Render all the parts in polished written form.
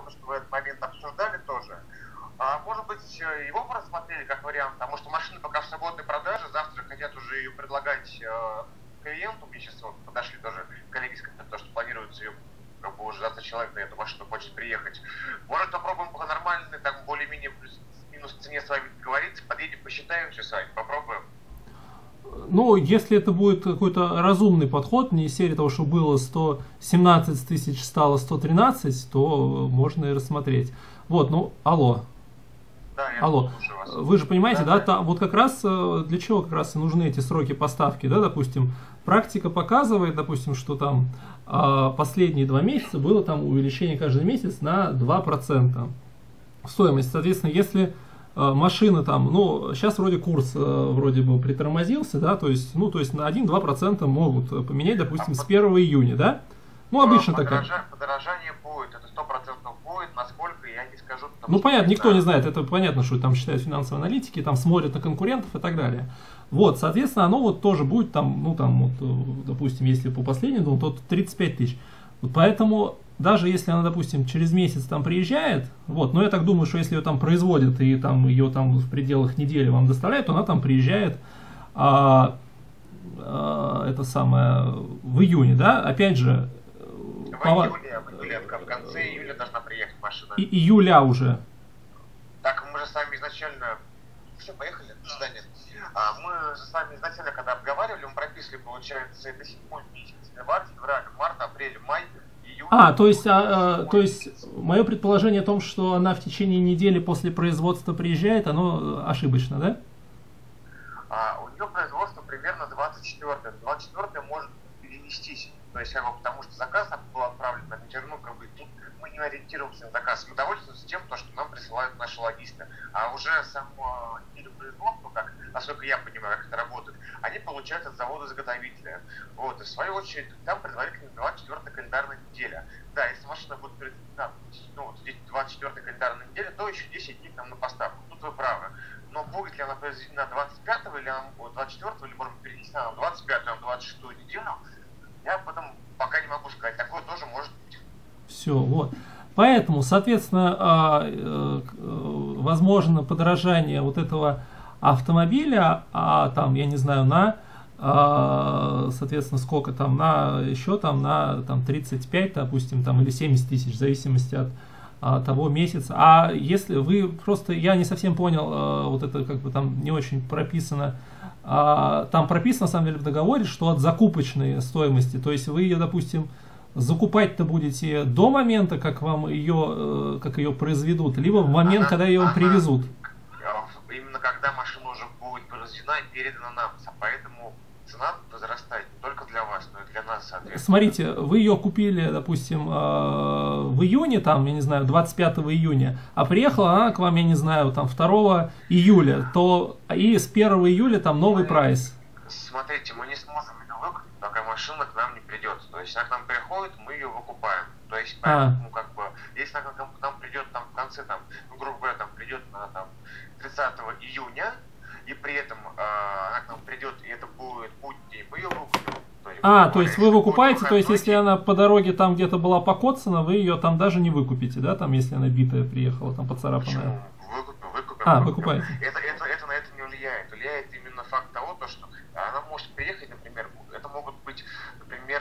то, что вы этот момент обсуждали тоже. Может быть, его просмотрели как вариант, потому что машина пока в свободной продаже, завтра хотят уже ее предлагать клиенту. Мне сейчас вот подошли тоже коллеги, сказали, то, что планируется ее, как бы уже завтра человек на эту машину хочет приехать. Может, попробуем по нормальной, там более-менее плюс-минус цене с вами договориться, подъедем, посчитаем все с вами, попробуем. Ну, если это будет какой-то разумный подход, не из серии того, что было 117 тысяч, стало 113, то можно и рассмотреть. Вот, ну, алло. Да, я Алло, слушаю вас. вы же понимаете, да, Да. вот как раз для чего как раз и нужны эти сроки поставки, да, допустим, практика показывает, допустим, что там последние 2 месяца было там увеличение каждый месяц на 2% стоимость. Соответственно, если машина там, ну, сейчас вроде курс вроде бы притормозился, да, то есть, ну, то есть на 1-2% могут поменять, допустим, с 1 июня, да? Ну, обычно такая. Подорожание будет, это 100% будет, насколько, я не скажу. Ну, понятно, никто не знает, это понятно, что там считают финансовые аналитики, там смотрят на конкурентов и так далее. Вот, соответственно, оно вот тоже будет там, ну, там, вот, допустим, если по последнему, то 35 тысяч. Вот поэтому, даже если она, допустим, через месяц там приезжает, вот, но я так думаю, что если ее там производят и там ее там в пределах недели вам доставляют, то она там приезжает, это самое, в июне, да, опять же. В июле, в конце июля должна приехать машина. Июля уже. Так, мы же с вами изначально... Все, поехали, до свидания. Мы же с вами изначально, когда обговаривали, мы прописали, получается, это 7-й месяц. Январь, февраль, март, апрель, май, июнь. То есть мое предположение о том, что она в течение недели после производства приезжает, оно ошибочно, да? У нее производство примерно 24-е. 24-е может перенестись. То есть, потому что заказ был отправлен на ветерину, как бы тут мы не ориентируемся на заказ. Мы довольствуемся тем, что нам присылают наши логисты. А уже саму неделю производства, как, насколько я понимаю, как это работает, они получают от завода-изготовителя. Вот. И в свою очередь, там предварительно 24-я календарная неделя. Да, если машина будет произведена, ну, вот здесь 24-я календарная неделя, то еще 10 дней там на поставку. Тут вы правы. Но будет ли она произведена 25-го или 24-го, или, может быть, перенесена на 25-ю, на 26-ю неделю, я об этом пока не могу сказать. Такое тоже может быть. Все, вот. Поэтому, соответственно, возможно подорожание вот этого автомобиля, там, я не знаю, соответственно, сколько там, еще там, на там, 35, допустим, там, или 70 тысяч, в зависимости от того месяца. А если вы просто, я не совсем понял, вот это как бы там не очень прописано, там прописано, на самом деле, в договоре, что от закупочной стоимости, то есть вы ее, допустим, закупать-то будете до момента, как вам ее произведут, либо в момент, когда ее вам привезут. Именно когда машина уже будет произведена и передана нам, поэтому цена возрастает не только для вас, но и для нас, соответственно. Смотрите, вы ее купили, допустим, в июне, там, я не знаю, 25 июня, а приехала она к вам, я не знаю, там, 2 июля, то и с 1 июля там новый прайс. Смотрите, мы не сможем ее выкупить, пока машина к нам не придет. То есть, она к нам приходит, мы ее выкупаем. То есть, поэтому, как бы, если она к нам придет там в конце, там, ну, грубо говоря, там придет на там 30 июня, и при этом она к нам придет, и это будет будний, мы ее выкупим. То есть вы выкупаете, то есть если она по дороге там где-то была покоцана, вы ее там даже не выкупите, да, там, если она битая приехала, там поцарапанная. Выкупим. Выкупаете. Это на это не влияет. Влияет именно факт того, что она может приехать, например, это могут быть, например,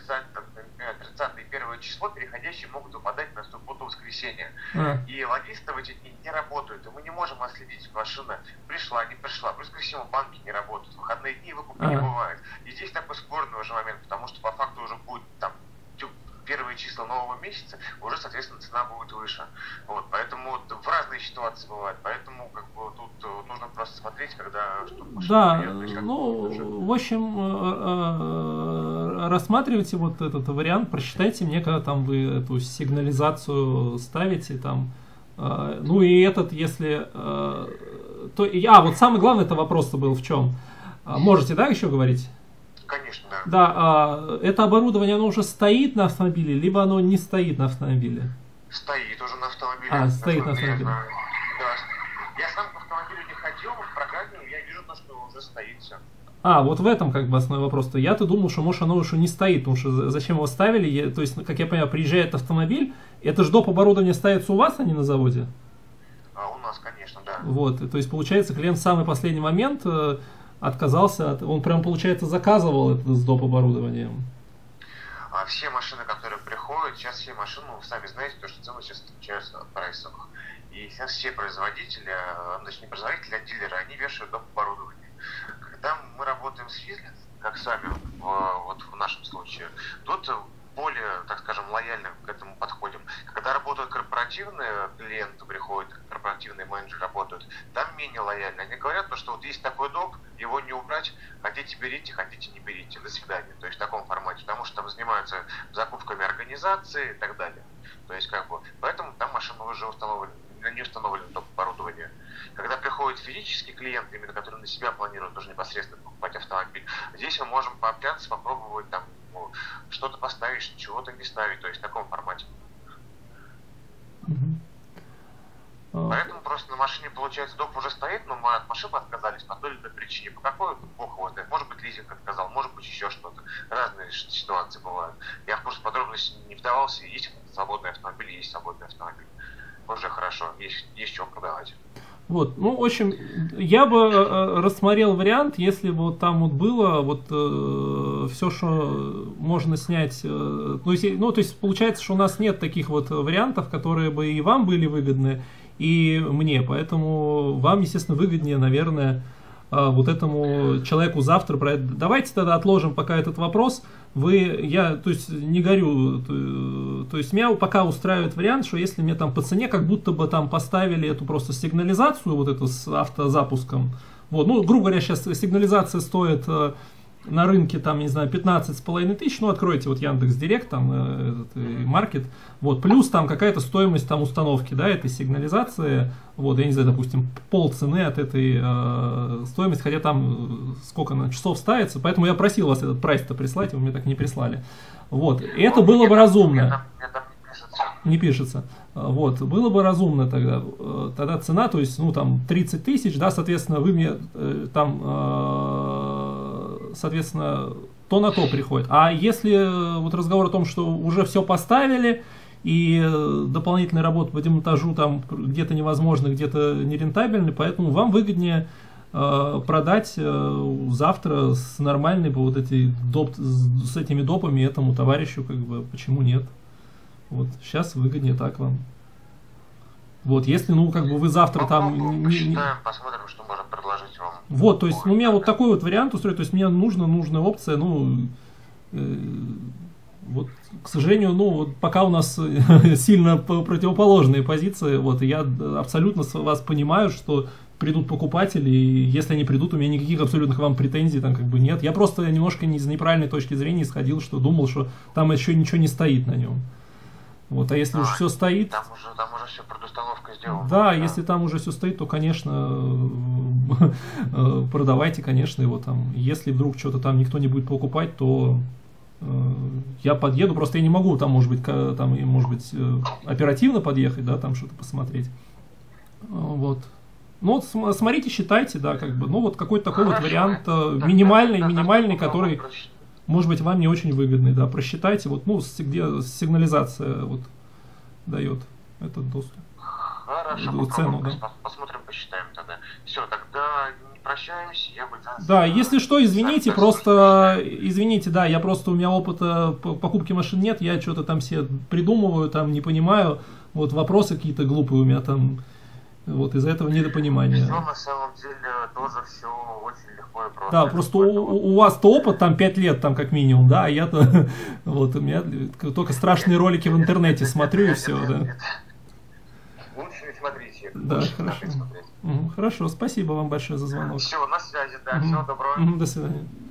30 и 1 число, переходящие могут выпадать на субботу-воскресенье. И логисты в эти дни не работают, и мы не можем отследить, машина пришла, не пришла. Плюс ко всему банки не работают, в выходные дни выкупа не бывает. И здесь такой спорный уже момент, потому что по факту уже будет там первые числа нового месяца, уже, соответственно, цена будет выше. Вот, поэтому в разные ситуации бывают. Поэтому как бы тут нужно просто смотреть, когда что да, в общем, рассматривайте вот этот вариант, прочитайте мне, когда там вы эту сигнализацию ставите, там, ну и этот, если... вот самый главный это вопрос-то был в чем? Можете, да, еще говорить? Конечно, да. Да, это оборудование, оно уже стоит на автомобиле, либо оно не стоит на автомобиле? Стоит уже на автомобиле. Стоит на автомобиле. Да. Я сам к автомобилю не ходил, в программе я вижу то, что уже стоит все. Вот в этом как бы основной вопрос-то. Я-то думал, что, может, оно уже не стоит, потому что зачем его ставили? То есть, как я понимаю, приезжает автомобиль, это же доп. Оборудование ставится у вас, а не на заводе? У нас, конечно, да. Вот, то есть, получается, клиент в самый последний момент отказался, он прям, получается, заказывал это с доп. Оборудованием. Все машины, которые приходят, сейчас все машины, вы сами знаете, то, что цены сейчас встречаются от прайсовых. И сейчас все производители, значит, не производители, а дилеры, они вешают доп. Оборудование. Когда мы работаем с физлинцем, как с вами, вот в нашем случае, тут более, так скажем, лояльно к этому подходим. Когда работают корпоративные клиенты, приходят, корпоративные менеджеры работают, там менее лояльно. Они говорят, что вот есть такой доп, его не убрать, хотите берите, хотите не берите, до свидания. То есть в таком формате, потому что там занимаются закупками организации и так далее. То есть как бы, поэтому там машины уже установлены, не установлено доп. Оборудование. Когда приходит физический клиент, именно который на себя планирует уже непосредственно покупать автомобиль, здесь мы можем пообщаться, попробовать там что-то поставить, чего-то не ставить, то есть в таком формате. Поэтому просто на машине, получается, доп. Уже стоит, но мы от машины отказались по той или иной причине. По какой, бог его знает. Может быть, лизинг отказал, может быть, еще что-то. Разные ситуации бывают. Я в курсе подробностей не вдавался. Есть свободный автомобиль, есть свободный автомобиль. Уже хорошо, есть что продавать. Вот, ну, в общем, я бы рассмотрел вариант, если бы вот там вот было вот все, что можно снять. То есть получается, что у нас нет таких вот вариантов, которые бы и вам были выгодны, и мне. Поэтому вам, естественно, выгоднее, наверное, вот этому человеку завтра про это. Давайте тогда отложим пока этот вопрос. Я не горю, то есть меня пока устраивает вариант, что если мне там по цене как будто бы там поставили эту просто сигнализацию вот эту с автозапуском, вот, ну, грубо говоря, сейчас сигнализация стоит на рынке там, не знаю, 15,5 тысяч, ну, откройте вот Яндекс.Директ, там, Маркет, вот, плюс там какая-то стоимость там установки, да, этой сигнализации, вот, я не знаю, допустим, полцены от этой стоимости, хотя там сколько на часов ставится, поэтому я просил вас этот прайс-то прислать, вы мне так не прислали, вот, и это было бы разумно. Не пишется. Вот, было бы разумно тогда цена, то есть, ну, там, 30 тысяч, да, соответственно, вы мне там, соответственно, то на то приходит. А если вот разговор о том, что уже все поставили, и дополнительные работы по демонтажу там где-то невозможны, где-то нерентабельны, поэтому вам выгоднее продать завтра с нормальной вот с этими допами этому товарищу, как бы, почему нет? Вот, сейчас выгоднее так вам. Вот, если, ну, как бы вы завтра там... Посмотрим, что можно предложить вам. Вот, то есть, у меня вот такой вот вариант устроить, то есть, мне нужная опция, ну, вот, к сожалению, ну, вот, пока у нас сильно противоположные позиции, вот, и я абсолютно вас понимаю, что придут покупатели, и если они придут, у меня никаких абсолютно к вам претензий там как бы нет. Я просто немножко из неправильной точки зрения исходил, что думал, что там еще ничего не стоит на нем. Вот, а если уж все стоит... Там уже все предустановка сделана. Да, если там уже все стоит, то, конечно, продавайте, конечно, его там. Если вдруг что-то там никто не будет покупать, то я подъеду. Просто я не могу там, может быть, оперативно подъехать, да, там что-то посмотреть. Вот. Ну, вот смотрите, считайте, да, как бы, ну, вот какой-то такой вот вариант минимальный, который... Может быть, вам не очень выгодный, да, просчитайте, вот, ну, где сигнализация вот дает этот доступ. Хорошо, цену, да. Посмотрим, посчитаем тогда. Все, тогда не прощаемся, я бы... Да, если что, извините, извините, да, я просто, у меня опыта покупки машин нет, я что-то там все придумываю, там не понимаю, вот вопросы какие-то глупые у меня там, вот из-за этого недопонимания. Все на самом деле тоже все очень легко и просто. Да, просто у вас-то опыт там 5 лет там как минимум, да, а я-то вот у меня только страшные ролики в интернете смотрю и все, да. Лучше не смотрите. Да, хорошо. Хорошо, спасибо вам большое за звонок. Все, на связи, да, всего доброго. До свидания.